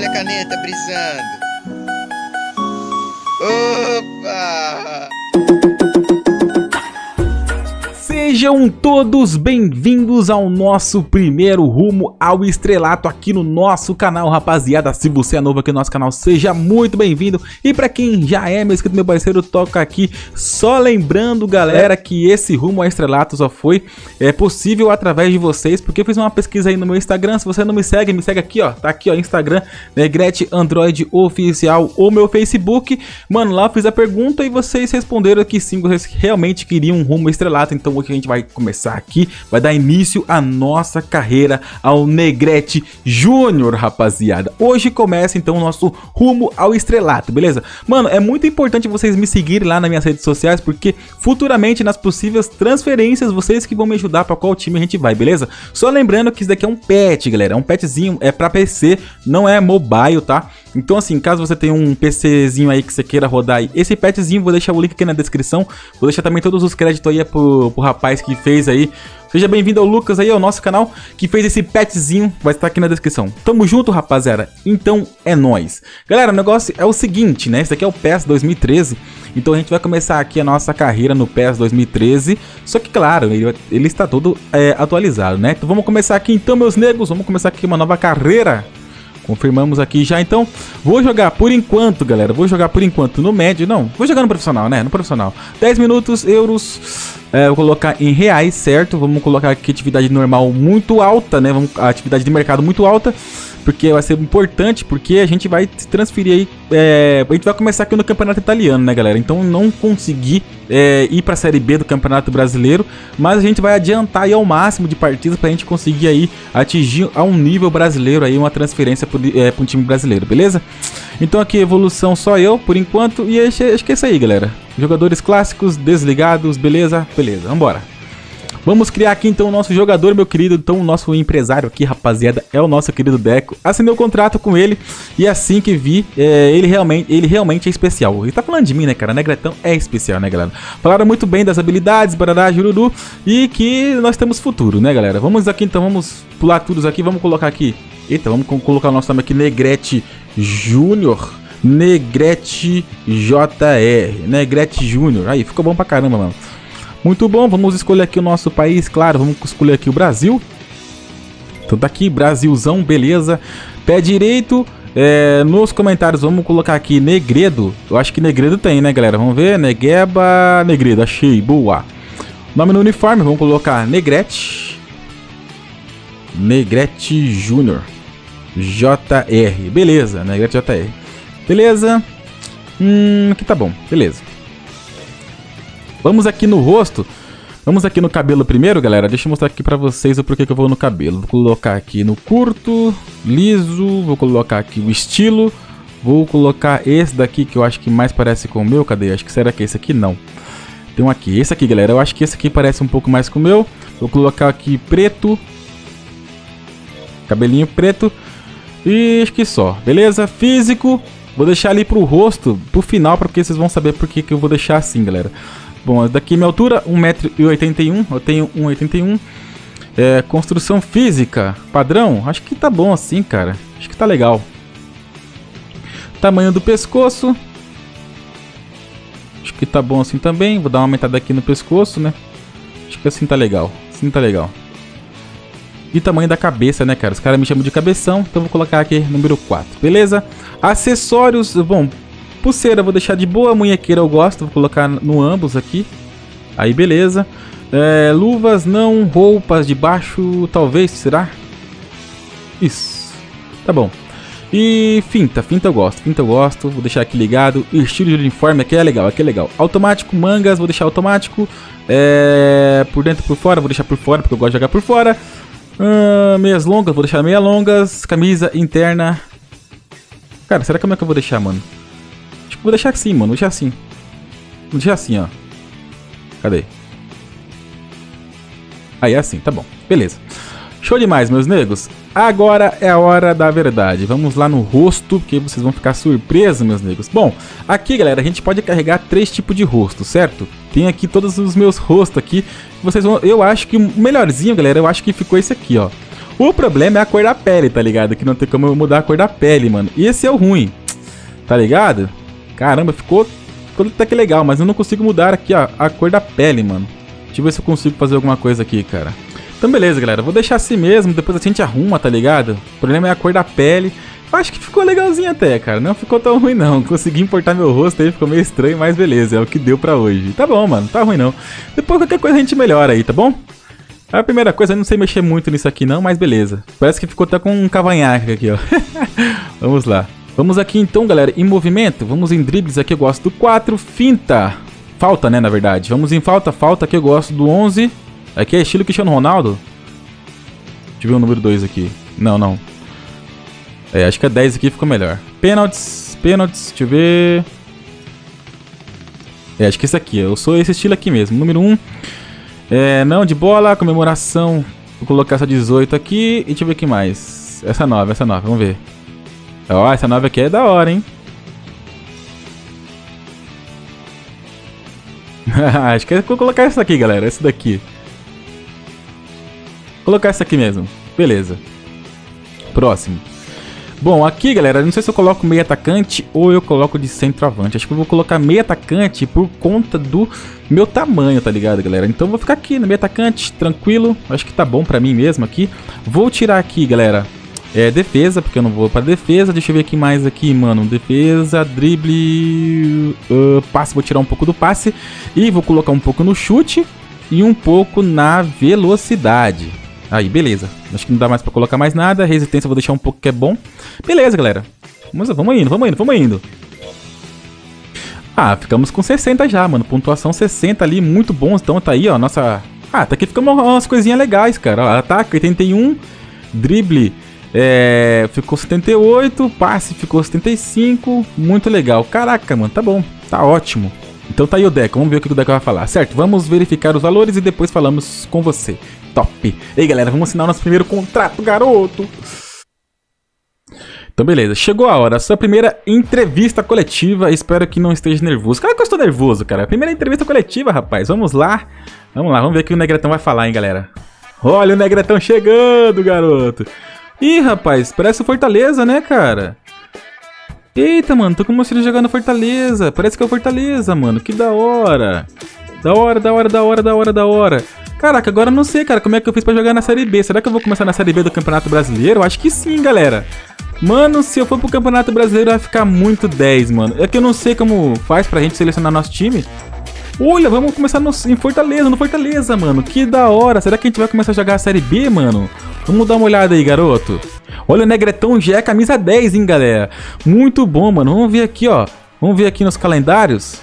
minha caneta brisando. Opa! Sejam todos bem-vindos ao nosso primeiro rumo ao estrelato aqui no nosso canal, rapaziada. Se você é novo aqui no nosso canal, seja muito bem-vindo. E pra quem já é meu inscrito, meu parceiro, toca aqui. Só lembrando, galera, que esse rumo ao estrelato só foi possível através de vocês, porque eu fiz uma pesquisa aí no meu Instagram. Se você não me segue aqui, ó. Tá aqui, ó, Instagram, Negrete Android Oficial, ou meu Facebook. Mano, lá eu fiz a pergunta e vocês responderam que sim, vocês realmente queriam um rumo ao estrelato. Então hoje a gente vai começar aqui, vai dar início à nossa carreira ao Negrete Júnior, rapaziada. Hoje começa então o nosso rumo ao estrelato, beleza? Mano, é muito importante vocês me seguirem lá nas minhas redes sociais, porque futuramente nas possíveis transferências, vocês que vão me ajudar para qual time a gente vai, beleza? Só lembrando que isso daqui é um pet, galera, é um petzinho, é para PC, não é mobile, tá? Então assim, caso você tenha um PCzinho aí que você queira rodar aí, esse petzinho, vou deixar o link aqui na descrição, vou deixar também todos os créditos aí pro rapaz que fez aí. Seja bem-vindo ao Lucas aí, ao nosso canal, que fez esse petzinho, vai estar aqui na descrição. Tamo junto, rapaziada, então é nóis. Galera, o negócio é o seguinte, né, esse daqui é o PES 2013, então a gente vai começar aqui a nossa carreira no PES 2013, só que claro, ele está todo atualizado, né. Então vamos começar aqui então, meus negros, vamos começar aqui uma nova carreira. Confirmamos aqui já, então vou jogar por enquanto, galera, vou jogar por enquanto no médio, não, vou jogar no profissional, né, no profissional, 10 minutos, euros, vou colocar em reais, certo, vamos colocar aqui atividade normal muito alta, né, a atividade de mercado muito alta, porque vai ser importante, porque a gente vai se transferir aí, a gente vai começar aqui no Campeonato Italiano, né, galera, então não consegui ir para a Série B do Campeonato Brasileiro, mas a gente vai adiantar aí ao máximo de partidas para a gente conseguir aí atingir a um nível brasileiro aí, uma transferência para um time brasileiro, beleza? Então aqui evolução só eu, por enquanto, e acho que é isso aí, galera. Jogadores clássicos, desligados, beleza? Beleza, vambora. Vamos criar aqui então o nosso jogador, meu querido, então o nosso empresário aqui, rapaziada, é o nosso querido Deco. Assinei o contrato com ele e assim que vi, ele realmente é especial. Ele tá falando de mim, né, cara? Negretão é especial, né, galera? Falaram muito bem das habilidades, barará, jururu, e que nós temos futuro, né, galera? Vamos aqui então, vamos pular tudo aqui, vamos colocar aqui. Eita, vamos colocar o nosso nome aqui, Negrete Júnior. Negrete JR, Negrete Júnior. Aí, ficou bom pra caramba, mano. Muito bom, vamos escolher aqui o nosso país, claro, vamos escolher aqui o Brasil. Então tá aqui, Brasilzão, beleza. Pé direito, nos comentários vamos colocar aqui Negredo. Eu acho que Negredo tem, né, galera? Vamos ver, Negueba, Negredo, achei, boa. Nome no uniforme, vamos colocar Negrete. Negrete Júnior. JR, beleza, Negrete JR. Beleza. Aqui tá bom, beleza. Vamos aqui no rosto. Vamos aqui no cabelo primeiro, galera. Deixa eu mostrar aqui pra vocês o porquê que eu vou no cabelo. Vou colocar aqui no curto, liso. Vou colocar aqui o estilo. Vou colocar esse daqui que eu acho que mais parece com o meu. Cadê? Acho que será que é esse aqui? Não. Tem um aqui. Esse aqui, galera. Eu acho que esse aqui parece um pouco mais com o meu. Vou colocar aqui preto. Cabelinho preto. E acho que só. Beleza? Físico. Vou deixar ali pro rosto, pro final, porque vocês vão saber por que eu vou deixar assim, galera. Bom, daqui minha altura, 1,81 m, eu tenho 1,81 m. Construção física, padrão, acho que tá bom assim, cara. Acho que tá legal. Tamanho do pescoço. Acho que tá bom assim também. Vou dar uma aumentada aqui no pescoço, né? Acho que assim tá legal. Assim tá legal. E tamanho da cabeça, né, cara? Os caras me chamam de cabeção, então vou colocar aqui número 4, beleza? Acessórios, bom, pulseira eu vou deixar de boa, munhequeira eu gosto, vou colocar no ambos aqui. Aí, beleza. Luvas não, roupas de baixo, talvez, será? Isso, tá bom. E finta eu gosto, vou deixar aqui ligado. Estilo de uniforme, aqui é legal, Automático, mangas, vou deixar automático. Por dentro e por fora, vou deixar por fora, porque eu gosto de jogar por fora. Meias longas, vou deixar meias longas. Camisa interna. Cara, será que como é que eu vou deixar, mano? Acho que vou deixar assim, mano, vou deixar assim. Vou deixar assim, ó. Cadê? Aí é assim, tá bom, beleza. Show demais, meus negros. Agora é a hora da verdade. Vamos lá no rosto, porque vocês vão ficar surpresos, meus negros. Bom, aqui, galera, a gente pode carregar 3 tipos de rosto, certo? Tem aqui todos os meus rostos aqui. Vocês vão... Eu acho que o melhorzinho, galera, eu acho que ficou esse aqui, ó. O problema é a cor da pele, tá ligado? Que não tem como eu mudar a cor da pele, mano. E esse é o ruim, tá ligado? Caramba, ficou até que legal, mas eu não consigo mudar aqui, ó, a cor da pele, mano. Deixa eu ver se eu consigo fazer alguma coisa aqui, cara. Então beleza, galera, vou deixar assim mesmo, depois a gente arruma, tá ligado? O problema é a cor da pele. Eu acho que ficou legalzinho até, cara, não ficou tão ruim não. Consegui importar meu rosto aí, ficou meio estranho, mas beleza, é o que deu pra hoje. Tá bom, mano, tá ruim não. Depois qualquer coisa a gente melhora aí, tá bom? A primeira coisa, eu não sei mexer muito nisso aqui não, mas beleza. Parece que ficou até com um cavanhaque aqui, ó. Vamos lá. Vamos aqui então, galera, em movimento. Vamos em dribles aqui, eu gosto do 4. Finta. Falta, né, na verdade. Vamos em falta. Falta aqui, eu gosto do 11. Aqui é estilo Cristiano Ronaldo. Deixa eu ver o número 2 aqui. Não. É, acho que a 10 aqui ficou melhor. Pênaltis. Deixa eu ver. É, acho que esse aqui. Eu sou esse estilo aqui mesmo. Número 1. É, não, de bola. Comemoração. Vou colocar essa 18 aqui. E deixa eu ver o que mais. Essa 9. Vamos ver. Ó, essa 9 aqui é da hora, hein? Acho que eu vou colocar essa aqui, galera. Essa daqui. Vou colocar essa aqui mesmo. Beleza. Próximo. Bom, aqui, galera, não sei se eu coloco meio atacante ou eu coloco de centroavante. Acho que eu vou colocar meio atacante por conta do meu tamanho, tá ligado, galera? Então eu vou ficar aqui no meio atacante, tranquilo. Acho que tá bom pra mim mesmo aqui. Vou tirar aqui, galera, defesa, porque eu não vou pra defesa. Deixa eu ver aqui mais aqui, mano. Defesa, drible, passe. Vou tirar um pouco do passe e vou colocar um pouco no chute e um pouco na velocidade. Aí, beleza. Acho que não dá mais pra colocar mais nada. Resistência eu vou deixar um pouco que é bom. Beleza, galera. Vamos indo. Ah, ficamos com 60 já, mano. Pontuação 60 ali, muito bom. Então tá aí, ó, nossa... Ah, tá aqui ficando umas coisinhas legais, cara. Ó, ataque 81, drible ficou 78, passe ficou 75. Muito legal. Caraca, mano, tá bom. Tá ótimo. Então tá aí o Deco. Vamos ver o que o Deco vai falar. Certo, vamos verificar os valores e depois falamos com você. Top. Ei, galera, vamos assinar o nosso primeiro contrato, garoto. Então, beleza. Chegou a hora. Sua primeira entrevista coletiva. Espero que não esteja nervoso. Claro que eu estou nervoso, cara. Primeira entrevista coletiva, rapaz. Vamos lá. Vamos ver o que o Negretão vai falar, hein, galera. Olha o Negretão chegando, garoto. Ih, rapaz. Parece o Fortaleza, né, cara? Eita, mano. Tô com meu filho jogando Fortaleza. Parece que é o Fortaleza, mano. Que da hora. Da hora. Caraca, agora eu não sei, cara, como é que eu fiz pra jogar na Série B. Será que eu vou começar na Série B do Campeonato Brasileiro? Eu acho que sim, galera. Mano, se eu for pro Campeonato Brasileiro vai ficar muito 10, mano. É que eu não sei como faz pra gente selecionar nosso time. Olha, vamos começar no Fortaleza, mano. Que da hora. Será que a gente vai começar a jogar a Série B, mano? Vamos dar uma olhada aí, garoto. Olha, o Negretão já é camisa 10, hein, galera. Muito bom, mano. Vamos ver aqui, ó. Vamos ver aqui nos calendários.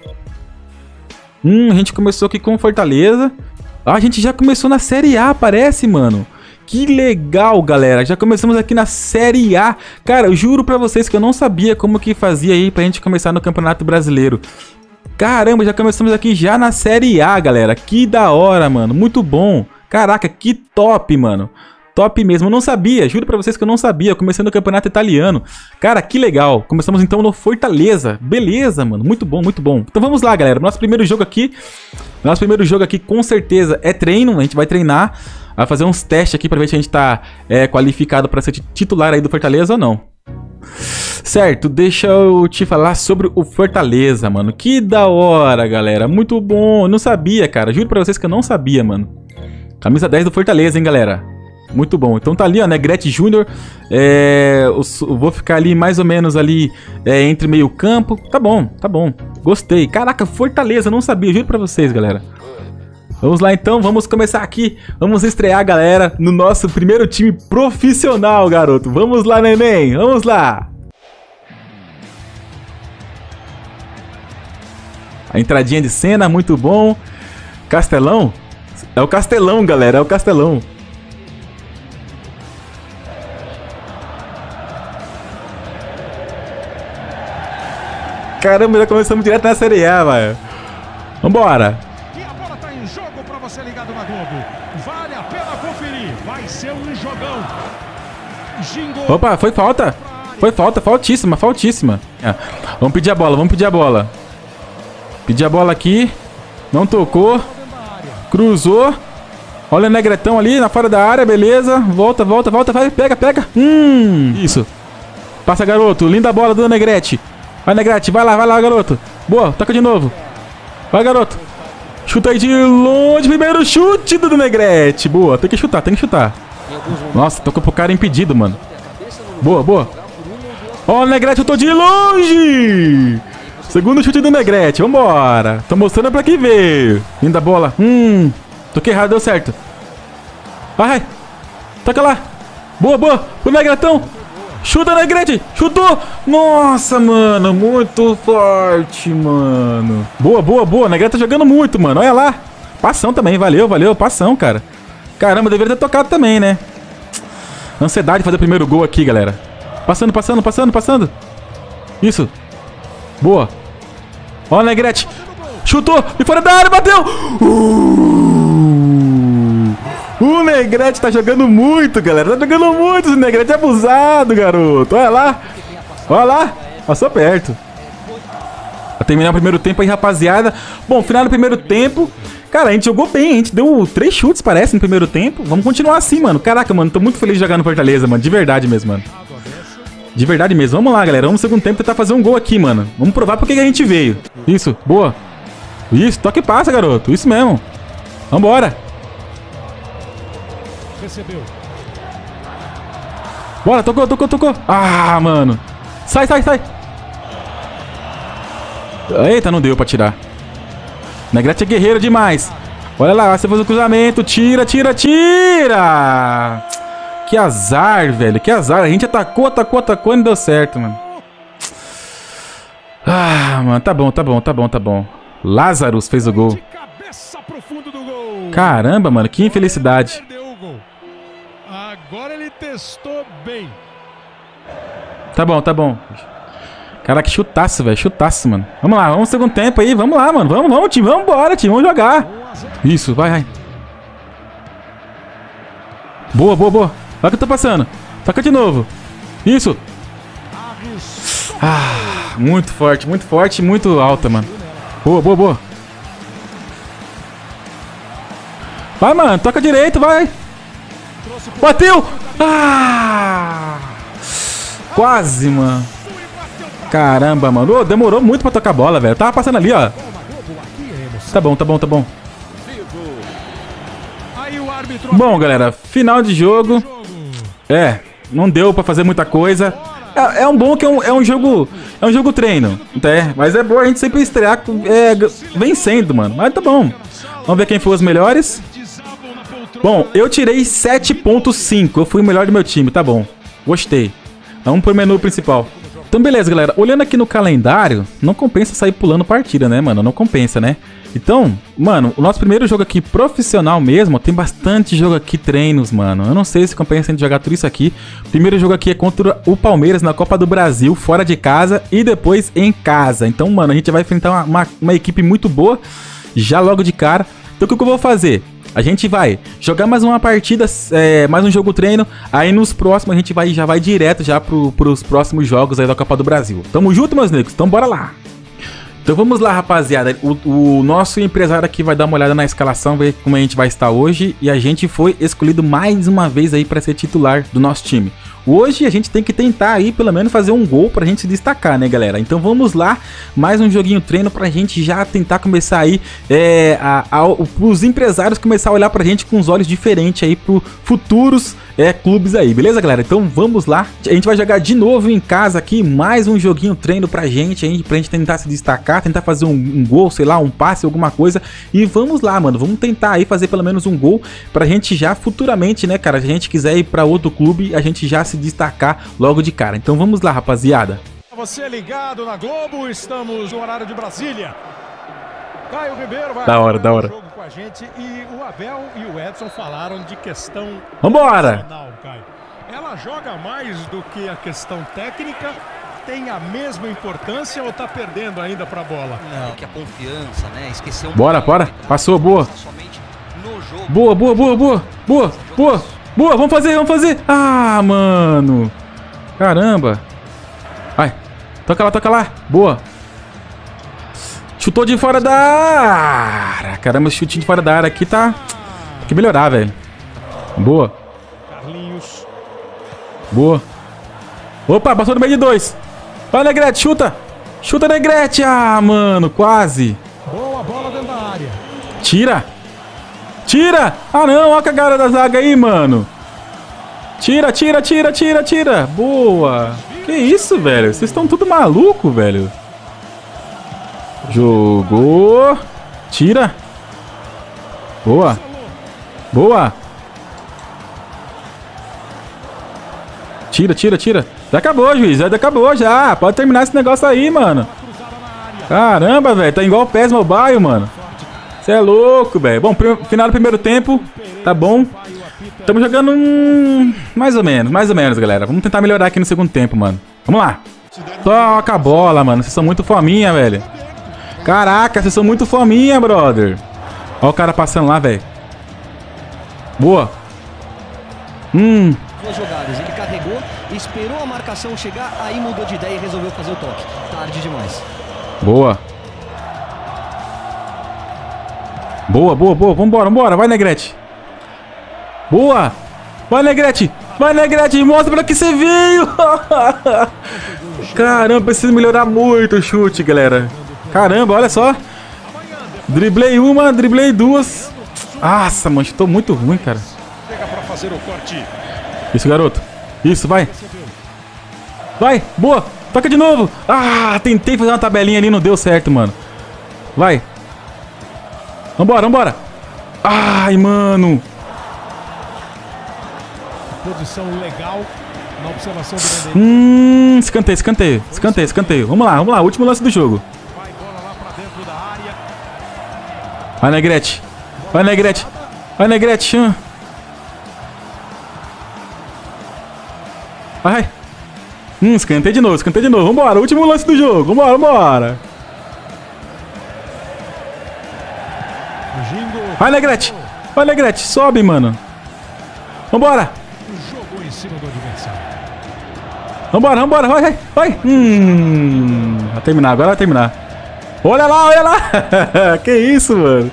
A gente começou aqui com Fortaleza. Ah, a gente já começou na Série A, parece, mano. Que legal, galera. Já começamos aqui na Série A. Cara, eu juro pra vocês que eu não sabia como que fazia aí pra gente começar no Campeonato Brasileiro. Caramba, já começamos aqui já na Série A, galera. Que da hora, mano. Muito bom. Caraca, que top, mano. Top mesmo. Eu não sabia. Juro pra vocês que eu não sabia. Eu comecei no Campeonato Italiano. Cara, que legal. Começamos então no Fortaleza. Beleza, mano. Muito bom. Então vamos lá, galera. Nosso primeiro jogo aqui com certeza é treino. A gente vai treinar. Vai fazer uns testes aqui pra ver se a gente tá qualificado pra ser titular aí do Fortaleza ou não. Certo, deixa eu te falar sobre o Fortaleza, mano. Que da hora, galera. Muito bom. Eu não sabia, cara. Juro pra vocês que eu não sabia, mano. Camisa 10 do Fortaleza, hein, galera. Muito bom. Então tá ali, ó, Negrete Júnior. Eu vou ficar ali mais ou menos ali entre meio campo. Tá bom. Gostei. Caraca, Fortaleza, não sabia. Juro pra vocês, galera. Vamos lá então, vamos começar aqui. Vamos estrear, galera, no nosso primeiro time profissional, garoto. Vamos lá, neném. Vamos lá. A entradinha de cena, muito bom. Castelão? É o Castelão, galera. É o Castelão. Caramba, já começamos direto na Série A, velho. Vambora. E a bola tá em jogo pra você ligado na Globo. Vale a pena conferir. Vai ser um jogão. Gingou. Opa, foi falta. Foi falta, faltíssima. Vamos pedir a bola. Pedir a bola aqui. Não tocou. Cruzou. Olha o Negretão ali, na fora da área, beleza. Volta, volta, volta, vai, pega, pega. Isso. Passa, garoto. Linda bola do Negrete. Vai, Negrete, vai lá, garoto. Boa, toca de novo. Vai, garoto. Chuta aí de longe. Primeiro chute do Negrete. Boa, tem que chutar, tem que chutar. Nossa, tocou pro cara impedido, mano. Boa, boa. Ó, o Negrete chutou de longe. Segundo chute do Negrete, vambora. Tô mostrando pra que veio. Linda bola. Toquei errado, deu certo. Vai. Toca lá. Boa, boa. O Negretão. Chuta, Negrete. Chutou. Nossa, mano. Muito forte, mano. Boa, boa, boa. O Negrete tá jogando muito, mano. Olha lá. Passão também. Valeu, valeu. Passão, cara. Caramba, deveria ter tocado também, né? Ansiedade de fazer o primeiro gol aqui, galera. Passando, passando, passando, passando. Isso. Boa. Ó, Negrete. Chutou. E fora da área, bateu. O Negrete tá jogando muito, galera. Tá jogando muito. O Negrete é abusado, garoto. Olha lá. Olha lá. Passou perto. Vai terminar o primeiro tempo aí, rapaziada. Bom, final do primeiro tempo. Cara, a gente jogou bem. A gente deu 3 chutes, parece, no primeiro tempo. Vamos continuar assim, mano. Caraca, mano. Tô muito feliz de jogar no Fortaleza, mano. De verdade mesmo, mano. De verdade mesmo. Vamos lá, galera. Vamos no segundo tempo tentar fazer um gol aqui, mano. Vamos provar por que a gente veio. Isso. Boa. Isso. Toque e passa, garoto. Isso mesmo. Vambora. Recebeu. Bora. Tocou, tocou, tocou. Ah, mano. Sai, sai, sai. Eita, não deu pra tirar. Negrete é guerreiro demais. Olha lá, você faz o cruzamento. Tira, tira, tira. Que azar, velho. Que azar. A gente atacou, atacou, atacou e não deu certo, mano. Ah, mano. Tá bom, tá bom, tá bom, tá bom. Lazarus fez o gol. Caramba, mano. Que infelicidade. Agora ele testou bem. Tá bom, tá bom. Caraca, chutaço, velho. Chutaço, mano. Vamos lá, vamos no segundo tempo aí. Vamos lá, mano. Vamos, vamos, time. Vamos embora, time. Vamos jogar. Isso, vai, vai. Boa, boa, boa. Vai que eu tô passando. Toca de novo. Isso. Ah, muito forte e muito alta, mano. Boa, boa, boa. Vai, mano. Toca direito, vai. Bateu. Ah. Quase, mano. Caramba, mano. Oh, demorou muito pra tocar a bola, velho. Tava passando ali, ó. Tá bom, tá bom, tá bom. Bom, galera. Final de jogo. Não deu pra fazer muita coisa. É um bom que é um jogo treino. Mas é bom a gente sempre estrear vencendo, mano. Mas tá bom. Vamos ver quem foi os melhores. Bom, eu tirei 7.5. Eu fui o melhor do meu time, tá bom. Gostei. Vamos pro menu principal. Então beleza, galera, olhando aqui no calendário, não compensa sair pulando partida, né, mano? Não compensa, né? Então, mano, o nosso primeiro jogo aqui profissional mesmo, tem bastante jogo aqui, treinos, mano. Eu não sei se compensa a gente jogar tudo isso aqui. O primeiro jogo aqui é contra o Palmeiras na Copa do Brasil, fora de casa e depois em casa. Então, mano, a gente vai enfrentar uma equipe muito boa já logo de cara. Então o que eu vou fazer? A gente vai jogar mais uma partida, mais um jogo treino. Aí nos próximos a gente já vai direto já pros próximos jogos aí da Copa do Brasil. Tamo junto, meus negros? Então bora lá. Então vamos lá, rapaziada. O nosso empresário aqui vai dar uma olhada na escalação, ver como a gente vai estar hoje. E a gente foi escolhido mais uma vez aí para ser titular do nosso time. Hoje a gente tem que tentar aí pelo menos fazer um gol pra gente se destacar, né, galera? Então vamos lá, mais um joguinho treino pra gente já tentar começar aí os empresários começar a olhar pra gente com os olhos diferentes aí pro futuros clubes aí, beleza, galera? Então vamos lá, a gente vai jogar de novo em casa aqui, mais um joguinho treino pra gente tentar se destacar, tentar fazer um gol, sei lá, um passe, alguma coisa. E vamos lá, mano, vamos tentar aí fazer pelo menos um gol pra gente já futuramente, né, cara? Se a gente quiser ir pra outro clube, a gente já se destacar logo de cara. Então vamos lá, rapaziada. Você ligado na Globo, estamos no horário de Brasília. Caio Ribeiro vai da hora. jogo com a gente e o Abel e o Edson falaram de questão vambora. Caio. Ela joga mais do que a questão técnica, tem a mesma importância ou tá perdendo ainda pra bola? Não, que a confiança, né? Esquecer um bora. Passou, boa. Boa, vamos fazer. Ah, mano. Caramba. Vai. Toca lá. Boa. Chutou de fora da área. Caramba, esse chutinho de fora da área aqui tá que melhorar, velho. Boa. Carlinhos. Boa. Opa, passou no meio de 2. Vai, Negrete, chuta. Chuta, Negrete. Ah, mano, quase. Boa bola dentro da área. Tira. Tira. Ah, não. Olha a cagada da zaga aí, mano. Tira, tira, tira, tira, tira. Boa. Que isso, velho? Vocês estão tudo maluco, velho. Jogou. Tira. Boa. Boa. Tira, tira, tira. Já acabou, juiz. Já acabou, já. Pode terminar esse negócio aí, mano. Caramba, velho. Tá igual o PES Mobile, mano. Você é louco, velho. Bom, final do primeiro tempo. Tá bom. Estamos jogando mais ou menos, galera. Vamos tentar melhorar aqui no segundo tempo, mano. Vamos lá. Toca a bola, mano. Vocês são muito fominha, velho. Caraca, vocês são muito fominha, brother. Ó o cara passando lá, velho. Boa. Duas jogadas, ele carregou, esperou a marcação chegar, aí mudou de ideia e resolveu fazer o toque. Tarde demais. Boa. Boa, boa, boa. Vambora, vambora. Vai, Negrete. Boa. Vai, Negrete. Vai, Negrete. Mostra pra que você veio. Caramba, preciso melhorar muito o chute, galera. Caramba, olha só. Driblei uma, driblei duas. Nossa, mano, tô muito ruim, cara. Chega pra fazer o corte. Isso, garoto. Isso, vai. Vai, boa. Toca de novo. Ah, tentei fazer uma tabelinha ali, não deu certo, mano. Vai. Vambora, vambora. Ai, mano. Posição legal na observação do Benedito. Escanteio, escanteio. Escanteio, escanteio. Vamos lá. Último lance do jogo. Vai bola lá pra dentro da área. Vai, Negrete. Vai, Negrete. Vai, Negrete. Vai. Escanteio de novo, escanteio de novo. Vambora, último lance do jogo. Vambora, vambora. Vai, Negrete. Vai, Negrete. Sobe, mano. Vambora. Jogou em cima do adversário. Vambora, vambora. Vai, vai, vai. Vai terminar, agora vai terminar. Olha lá, olha lá. Que isso, mano.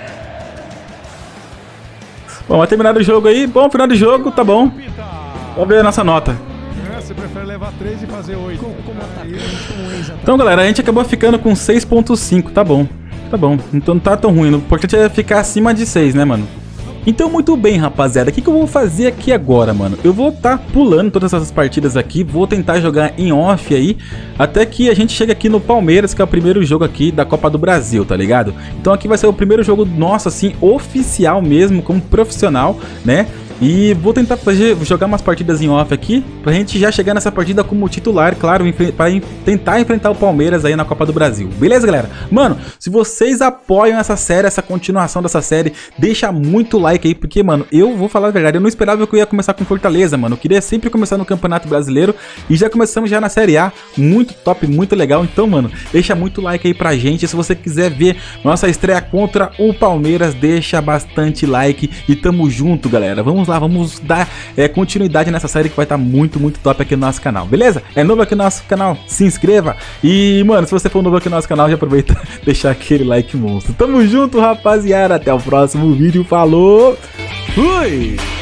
Bom, vai terminar o jogo aí. Bom, final do jogo, tá bom. Vamos ver a nossa nota. Você prefere levar 3 e fazer 8. Então, galera, a gente acabou ficando com 6.5. Tá bom. Tá bom. Então não tá tão ruim. O importante é ficar acima de 6, né, mano? Então, muito bem, rapaziada. O que eu vou fazer aqui agora, mano? Eu vou estar pulando todas essas partidas aqui. Vou tentar jogar em off aí. Até que a gente chegue aqui no Palmeiras, que é o primeiro jogo aqui da Copa do Brasil, tá ligado? Então aqui vai ser o primeiro jogo nosso, assim, oficial mesmo, como profissional, né? E vou tentar jogar umas partidas em off aqui, pra gente já chegar nessa partida como titular, claro, pra tentar enfrentar o Palmeiras aí na Copa do Brasil. Beleza, galera? Mano, se vocês apoiam essa série, essa continuação dessa série, deixa muito like aí, porque, mano, eu vou falar a verdade, eu não esperava que eu ia começar com Fortaleza, mano. Eu queria sempre começar no Campeonato Brasileiro e já começamos já na Série A, muito top, muito legal. Então, mano, deixa muito like aí pra gente. Se você quiser ver nossa estreia contra o Palmeiras, deixa bastante like e tamo junto, galera. Vamos lá, vamos dar continuidade nessa série que vai estar muito top aqui no nosso canal, beleza? É novo aqui no nosso canal? Se inscreva e, mano, se você for novo aqui no nosso canal, já aproveita e deixar aquele like monstro. Tamo junto, rapaziada, até o próximo vídeo, falou, fui!